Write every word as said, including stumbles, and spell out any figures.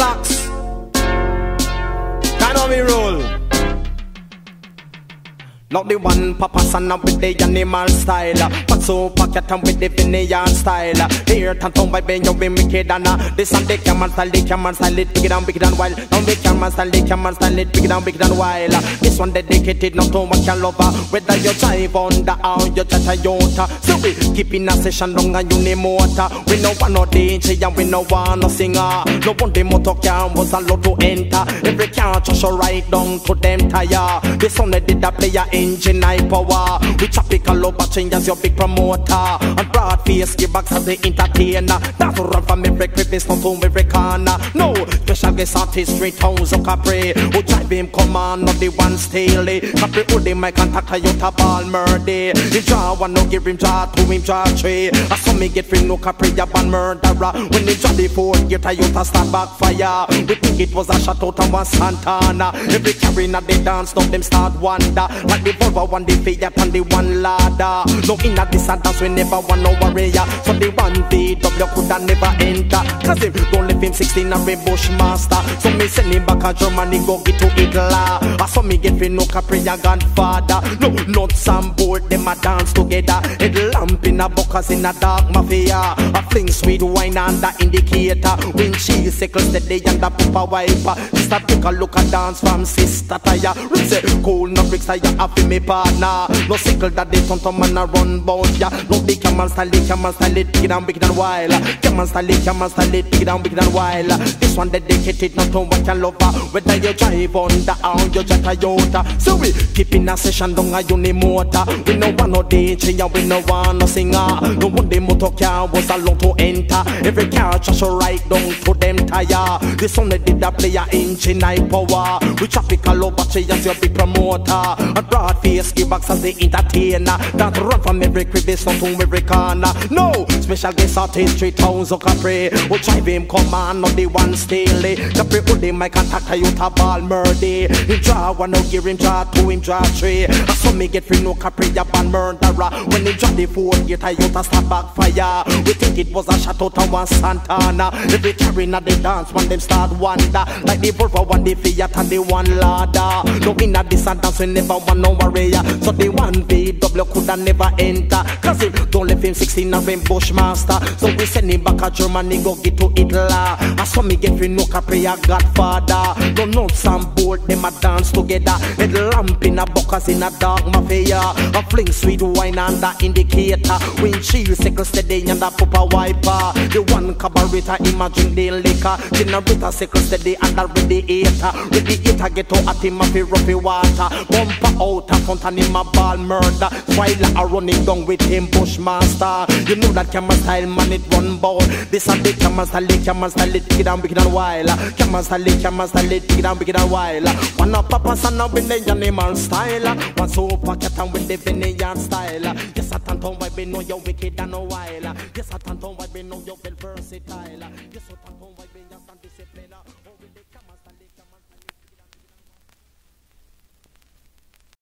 Max. Kind of me roll. Not the one Papa Sana with the animal style, but so pocket and with the Vineyard style. Here, Tanton by Ben, you be wicked and this and they can man style, they can man style it big and big and wild. Now they can man style, they can man style it big and big and wild. This one dedicated not to what can lover, whether you drive on the or you chat a Toyota. So we keep in a session long and you need motor. We no want no D J and we no want no singer. No one the motor car was allowed to enter. Every car just right down to them tire. This one they did a player engine high power. We tropical over changes your big promoter. And broad face give back as the entertainer. That's run from every crevice not to every corner. No special guest artist three towns of Capri. Who drive him come on not the one steely. Capri who they might contact Toyota ball murder. He draw one no give him draw two him draw three. I saw me get free no Capri a band murderer. When he draw the fourth get Toyota start backfire. We think it was a shot out of one Santana. Every carry na they dance now them start wonder. Like the Volvo one the Fiat and the one Lada. No in a this and dance we never want no warrior. So the one V W coulda never enter. Cause him don't leave him sixteen and be Bushmaster. So me send him back to Germany go get to Hitler. I saw me get free no Capri a Godfather. No nuts and board them a dance together. Head lamp in a buckers in a dark mafia. A fling sweet wine and the indicator. When she sickle steady and the papa wiper. Just a take a look at dance from Sister Taya. Say cool no bricks tire happy me partner. No sickle that they turn to man a run bout ya. No the camel style, the camel style it big and big and wild. Camel style, it, camel style it big and big and wild. This one dedicated not to what you love. Whether you drive on the or you jet a Toyota. So we keep in a session down a uni motor. We no want no D J and we no want no singer. No one the motor car was allowed to enter. Every car just right down to them tire. This one they did a player engine high power. We tropical over as your big promoter. A broad face give back as the entertainer. That run from every crevice on to every corner. No special guest artist three towns of Capri. Who drive him come on not the one steely. Capri who they might contact Toyota ball murder. Him draw one no give him draw two him draw three. I saw me get free no Capri a band murderer. When he draw the fourth get Toyota start backfire. We think it was a shot out of one Santana. Every carry na they dance when them start wonder. Like the Volvo one the Fiat and the one Lada. No in a this and dance we never want no warrior. So the one V W coulda never enter. Cause him don't leave him sixteen of him Bushmaster. So we send him back to Germany go get to Hitler. I saw me get free no Capri a Godfather. Don't know some board them a dance together. Head lamp in a buckers in a dark mafia. A fling sweet wine and the indicator. Windshield sickle steady and a papa wiper. The one carburetor imagine the liquor. Generator sickle steady and the radiator. Radiator get to at him a fi roughy water. Bumper out a front and him a ball murder. While a running down with him Bushmaster. You know that camera style man it run bout. This a the camera style, the camera style it big and big and wild. Camera style, the camera style it big and big and wild. One up Papa Sana with the animal style. One so pocket and with the Vineyard style. Yes I tanton why be know you wicked and no wild. Yes I tanton why be know you well versatile. Yes I